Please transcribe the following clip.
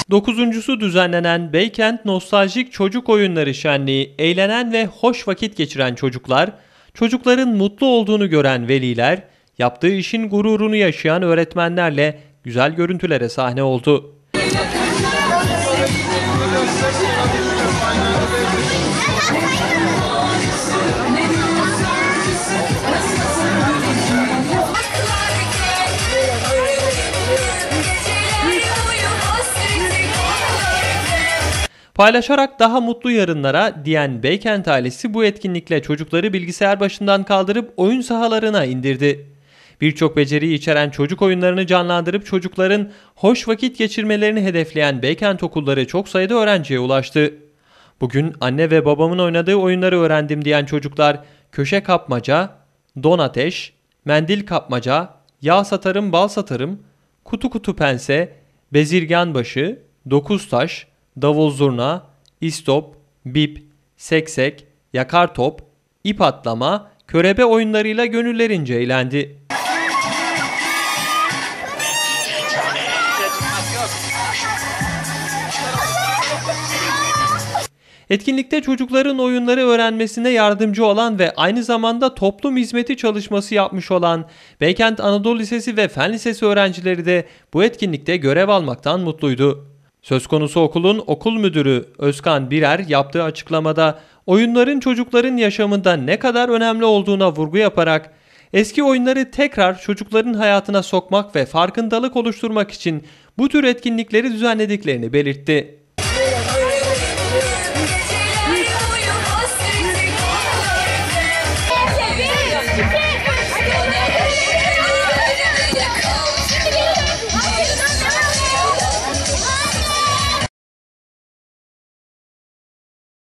Dokuzuncusu düzenlenen Beykent Nostaljik Çocuk Oyunları Şenliği, eğlenen ve hoş vakit geçiren çocuklar, çocukların mutlu olduğunu gören veliler, yaptığı işin gururunu yaşayan öğretmenlerle güzel görüntülere sahne oldu. Paylaşarak daha mutlu yarınlara diyen Beykent ailesi bu etkinlikle çocukları bilgisayar başından kaldırıp oyun sahalarına indirdi. Birçok beceriyi içeren çocuk oyunlarını canlandırıp çocukların hoş vakit geçirmelerini hedefleyen Beykent okulları çok sayıda öğrenciye ulaştı. Bugün anne ve babamın oynadığı oyunları öğrendim diyen çocuklar köşe kapmaca, don ateş, mendil kapmaca, yağ satarım bal satarım, kutu kutu pense, bezirgan başı, dokuz taş, davul zurna, istop, bip, seksek, yakar top, ip atlama, körebe oyunlarıyla gönüllerince eğlendi. Etkinlikte çocukların oyunları öğrenmesine yardımcı olan ve aynı zamanda toplum hizmeti çalışması yapmış olan Beykent Anadolu Lisesi ve Fen Lisesi öğrencileri de bu etkinlikte görev almaktan mutluydu. Söz konusu okulun okul müdürü Özkan Birer yaptığı açıklamada oyunların çocukların yaşamında ne kadar önemli olduğuna vurgu yaparak eski oyunları tekrar çocukların hayatına sokmak ve farkındalık oluşturmak için bu tür etkinlikleri düzenlediklerini belirtti.